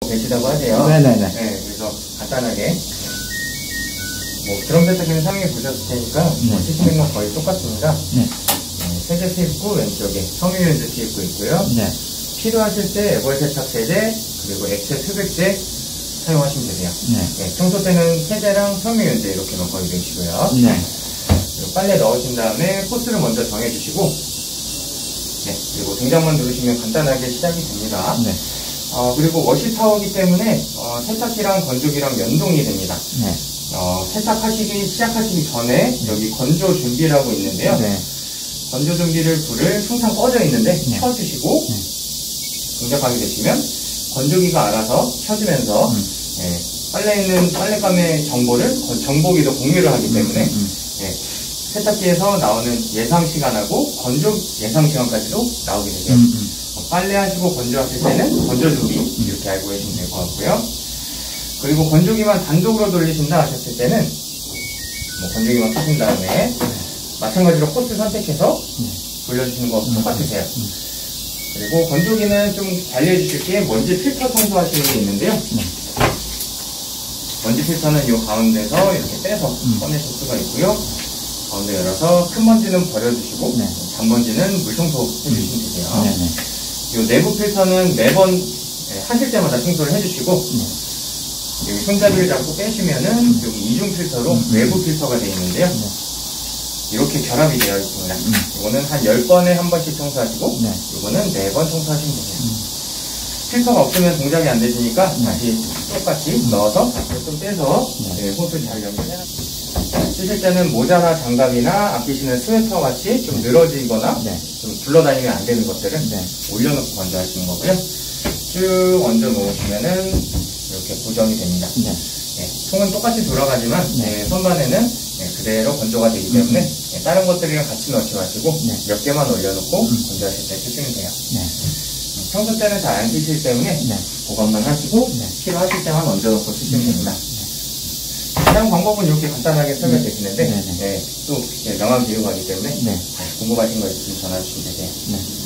계시다고 하세요. 네네네. 네, 그래서 간단하게 드럼 세탁기는 사용해 보셨을 테니까 쓰시는 건 거의 똑같습니다. 세제 투입구 왼쪽에 섬유유연제 투입구 있고요. 필요하실 때 애벌 세탁 세제 그리고 액체 수백제 사용하시면 되세요. 평소 때는 세제랑 섬유유연제 이렇게만 거의 넣으시고요. 그리고 빨래 넣으신 다음에 코스를 먼저 정해주시고 그리고 동작만 누르시면 간단하게 시작이 됩니다. 그리고 워시 타워이기 때문에 세탁기랑 건조기랑 연동이 됩니다. 세탁하시기 시작하시기 전에 여기 건조 준비라고 있는데요. 건조 준비를 불을 항상 꺼져 있는데 켜주시고 동작하게 되시면 건조기가 알아서 켜주면서 빨래 있는 빨래감의 정보를 정보기도 공유를 하기 때문에 세탁기에서 나오는 예상 시간하고 건조 예상 시간까지도 나오게 되죠. 빨래하시고 건조하실 때는 건조 준비 이렇게 알고 계시면 될 것 같고요. 그리고 건조기만 단독으로 돌리신다 하셨을 때는 건조기만 켜신 다음에 마찬가지로 코스 선택해서 돌려주시는 거 똑같으세요. 그리고 건조기는 좀 관리해 주실 게 먼지 필터 청소하시는 게 있는데요. 먼지 필터는 이 가운데서 이렇게 빼서 꺼내실 수가 있고요. 가운데 열어서 큰 먼지는 버려주시고 잔먼지는 물 청소해 주시면 되세요. 이 내부 필터는 매번 하실 때마다 청소를 해주시고 여기 손잡이를 잡고 빼시면은 여기 이중 필터로 외부 필터가 되어 있는데요. 이렇게 결합이 되어 있습니다. 이거는 한 10번에 한 번씩 청소하시고 이거는 4번 청소하시면 되세요. 필터가 없으면 동작이 안 되시니까 다시 똑같이 넣어서 좀 빼서 호스 잘 연결해요. 쓰실 때는 모자나 장갑이나 아끼시는 스웨터 같이 좀 늘어지거나 좀 굴러다니면 안 되는 것들은 올려놓고 건조하시는 거고요. 쭉 얹어 놓으시면은 이렇게 고정이 됩니다. 통은 똑같이 돌아가지만 선반에는 그대로 건조가 되기 때문에 다른 것들이랑 같이 넣지 마시고 몇 개만 올려놓고 건조하실 때 쓰시면 돼요. 평소 때는 잘 안 쓰시기 때문에 그것만 하시고 필요하실 때만 얹어놓고 쓰시면 됩니다. 사용 방법은 이렇게 간단하게 설명드리는데 또 명확히 이용하기 때문에 궁금하신 거 있으시면 전화 주시면 되세요.